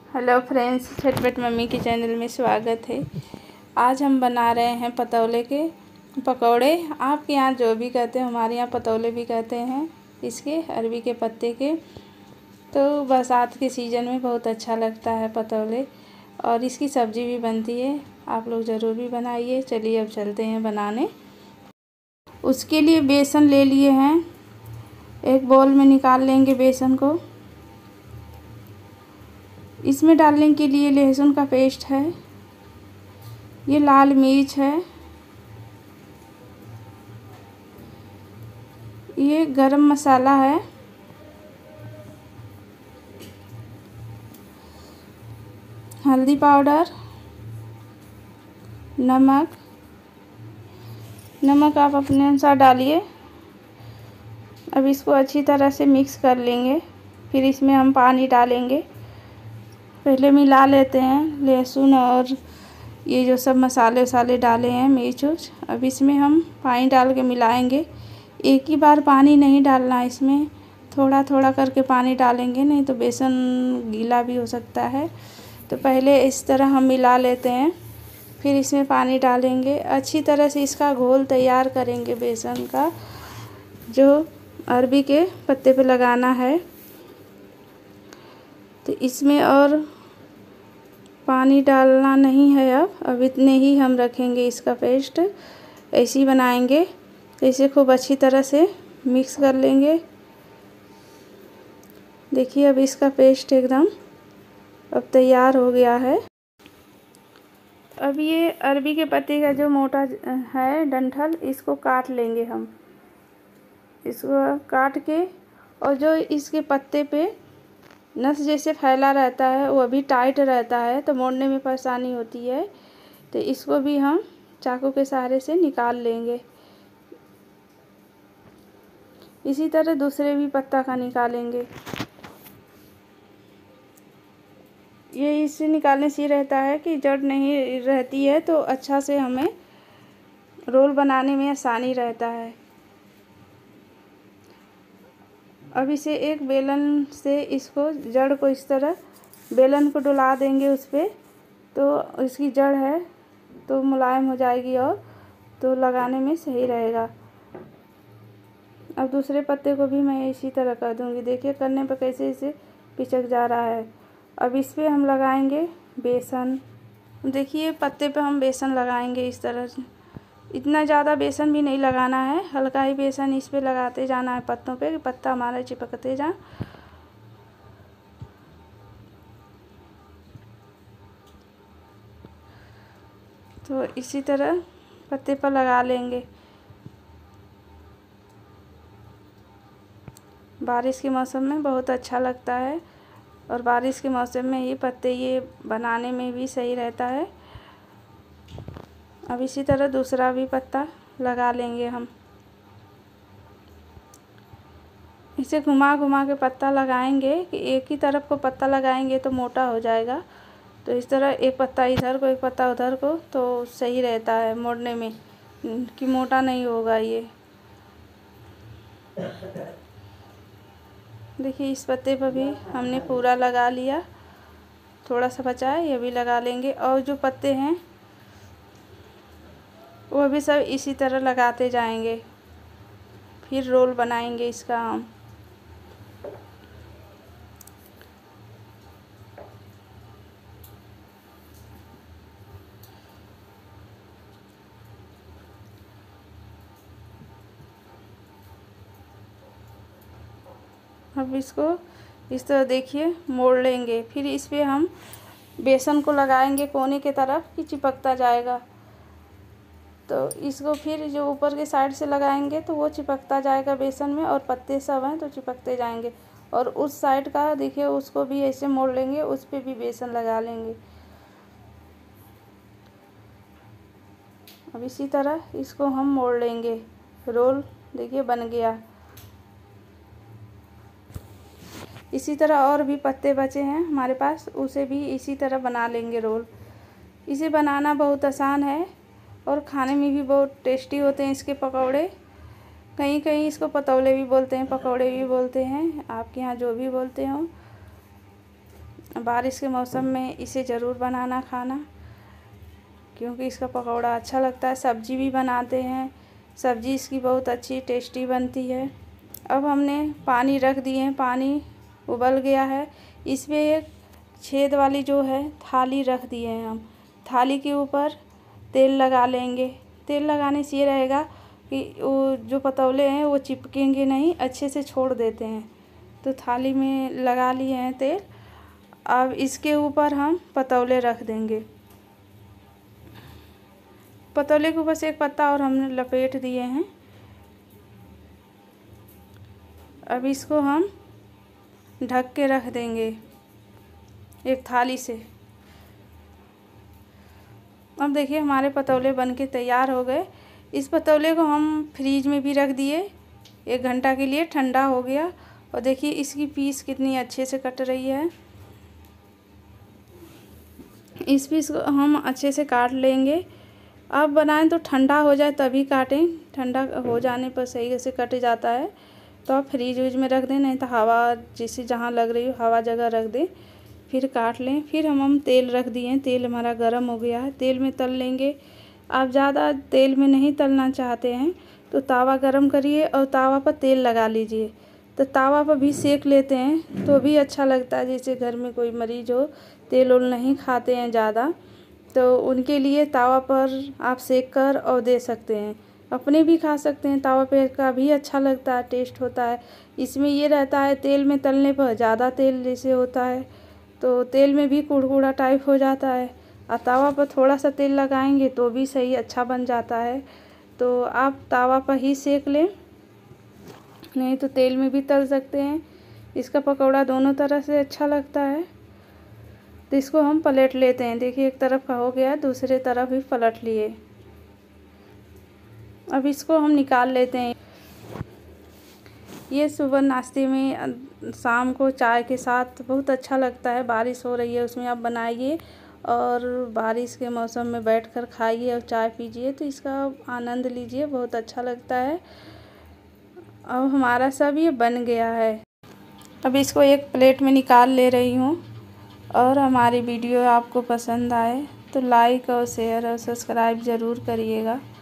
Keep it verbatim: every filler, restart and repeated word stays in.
Hello friends, झटपट mummy के channel में स्वागत है। आज हम बना रहे हैं पतौले के पकौड़े। आपके यहाँ जो भी कहते हैं, हमारे यहाँ पतौले भी कहते हैं इसके, अरबी के पत्ते के। तो बरसात के सीज़न में बहुत अच्छा लगता है पतौले, और इसकी सब्ज़ी भी बनती है। आप लोग ज़रूर भी बनाइए। चलिए अब चलते हैं बनाने। उसके लिए बेसन ले लिए हैं, एक बाउल में निकाल लेंगे बेसन को। इसमें डालने के लिए लहसुन का पेस्ट है, ये लाल मिर्च है, ये गरम मसाला है, हल्दी पाउडर, नमक नमक आप अपने अनुसार डालिए। अब इसको अच्छी तरह से मिक्स कर लेंगे। फिर इसमें हम पानी डालेंगे। पहले मिला लेते हैं लहसुन और ये जो सब मसाले वसाले डाले हैं, मिर्च उर्च। अब इसमें हम पानी डाल के मिलाएंगे। एक ही बार पानी नहीं डालना, इसमें थोड़ा थोड़ा करके पानी डालेंगे, नहीं तो बेसन गीला भी हो सकता है। तो पहले इस तरह हम मिला लेते हैं, फिर इसमें पानी डालेंगे। अच्छी तरह से इसका घोल तैयार करेंगे बेसन का, जो अरबी के पत्ते पे लगाना है। तो इसमें और पानी डालना नहीं है। अब अब इतने ही हम रखेंगे। इसका पेस्ट ऐसे ही बनाएंगे। इसे खूब अच्छी तरह से मिक्स कर लेंगे। देखिए अब इसका पेस्ट एकदम अब तैयार हो गया है। अब ये अरबी के पत्ते का जो मोटा है डंठल, इसको काट लेंगे हम। इसको काट के, और जो इसके पत्ते पे नस जैसे फैला रहता है वो अभी टाइट रहता है, तो मोड़ने में परेशानी होती है। तो इसको भी हम चाकू के सहारे से निकाल लेंगे। इसी तरह दूसरे भी पत्ता का निकालेंगे। ये इससे निकालने से रहता है कि जड़ नहीं रहती है, तो अच्छा से हमें रोल बनाने में आसानी रहता है। अब इसे एक बेलन से इसको जड़ को इस तरह बेलन को डुला देंगे उस पर, तो इसकी जड़ है तो मुलायम हो जाएगी और तो लगाने में सही रहेगा। अब दूसरे पत्ते को भी मैं इसी तरह कर दूंगी। देखिए करने पर कैसे इसे पिचक जा रहा है। अब इस पर हम लगाएंगे बेसन। देखिए पत्ते पे हम बेसन लगाएंगे इस तरह से। इतना ज़्यादा बेसन भी नहीं लगाना है, हल्का ही बेसन इस पे लगाते जाना है पत्तों पे, कि पत्ता हमारा चिपकते जा। तो इसी तरह पत्ते पर लगा लेंगे। बारिश के मौसम में बहुत अच्छा लगता है, और बारिश के मौसम में ही पत्ते ये बनाने में भी सही रहता है। अब इसी तरह दूसरा भी पत्ता लगा लेंगे हम। इसे घुमा घुमा के पत्ता लगाएंगे, कि एक ही तरफ को पत्ता लगाएंगे तो मोटा हो जाएगा। तो इस तरह एक पत्ता इधर को एक पत्ता उधर को, तो सही रहता है मोड़ने में, कि मोटा नहीं होगा ये। देखिए इस पत्ते पर भी हमने पूरा लगा लिया, थोड़ा सा बचा है, ये भी लगा लेंगे। और जो पत्ते हैं वो भी सब इसी तरह लगाते जाएंगे। फिर रोल बनाएंगे इसका हम। अब इसको इस तरह देखिए मोड़ लेंगे। फिर इस पे हम बेसन को लगाएंगे कोने के तरफ, कि चिपकता जाएगा। तो इसको फिर जो ऊपर के साइड से लगाएंगे तो वो चिपकता जाएगा बेसन में, और पत्ते सब हैं तो चिपकते जाएंगे। और उस साइड का देखिए उसको भी ऐसे मोड़ लेंगे, उस पे भी बेसन लगा लेंगे। अब इसी तरह इसको हम मोड़ लेंगे। रोल देखिए बन गया। इसी तरह और भी पत्ते बचे हैं हमारे पास, उसे भी इसी तरह बना लेंगे रोल। इसे बनाना बहुत आसान है, और खाने में भी बहुत टेस्टी होते हैं इसके पकौड़े। कहीं कहीं इसको पतौले भी बोलते हैं, पकौड़े भी बोलते हैं, आपके यहाँ जो भी बोलते हो। बारिश के मौसम में इसे ज़रूर बनाना खाना, क्योंकि इसका पकौड़ा अच्छा लगता है। सब्ज़ी भी बनाते हैं, सब्ज़ी इसकी बहुत अच्छी टेस्टी बनती है। अब हमने पानी रख दिए हैं, पानी उबल गया है। इसमें एक छेद वाली जो है थाली रख दिए हैं हम। थाली के ऊपर तेल लगा लेंगे। तेल लगाने से ये रहेगा कि वो जो पतौले हैं वो चिपकेंगे नहीं, अच्छे से छोड़ देते हैं। तो थाली में लगा लिए हैं तेल। अब इसके ऊपर हम पतौले रख देंगे। पतौले के ऊपर से एक पत्ता और हमने लपेट दिए हैं। अब इसको हम ढक के रख देंगे एक थाली से। अब देखिए हमारे पतौले बनके तैयार हो गए। इस पतौले को हम फ्रीज में भी रख दिए एक घंटा के लिए, ठंडा हो गया। और देखिए इसकी पीस कितनी अच्छे से कट रही है। इस पीस को हम अच्छे से काट लेंगे। अब बनाएं तो ठंडा हो जाए तभी काटें, ठंडा हो जाने पर सही से कट जाता है। तो आप फ्रीज व्रीज में रख दें, नहीं तो हवा जिसे जहाँ लग रही हो हवा जगह रख दें, फिर काट लें। फिर हम हम तेल रख दिए हैं, तेल हमारा गर्म हो गया है, तेल में तल लेंगे। आप ज़्यादा तेल में नहीं तलना चाहते हैं तो तावा गरम करिए और तावा पर तेल लगा लीजिए। तो तावा पर भी सेक लेते हैं तो भी अच्छा लगता है। जैसे घर में कोई मरीज हो, तेल उल नहीं खाते हैं ज़्यादा, तो उनके लिए तावा पर आप सेक कर और दे सकते हैं। अपने भी खा सकते हैं, तावा पे का भी अच्छा लगता है, टेस्ट होता है। इसमें ये रहता है तेल में तलने पर ज़्यादा तेल जैसे होता है तो तेल में भी कुड़कुड़ा टाइप हो जाता है। और तावा पर थोड़ा सा तेल लगाएंगे तो भी सही अच्छा बन जाता है। तो आप तावा पर ही सेक लें, नहीं तो तेल में भी तल सकते हैं। इसका पकौड़ा दोनों तरह से अच्छा लगता है। तो इसको हम पलट लेते हैं। देखिए एक तरफ का हो गया, दूसरे तरफ भी पलट लिए। अब इसको हम निकाल लेते हैं। ये सुबह नाश्ते में, शाम को चाय के साथ बहुत अच्छा लगता है। बारिश हो रही है उसमें आप बनाइए और बारिश के मौसम में बैठकर खाइए और चाय पीजिए, तो इसका आनंद लीजिए, बहुत अच्छा लगता है। अब हमारा सब ये बन गया है। अब इसको एक प्लेट में निकाल ले रही हूँ। और हमारी वीडियो आपको पसंद आए तो लाइक और शेयर और सब्सक्राइब ज़रूर करिएगा।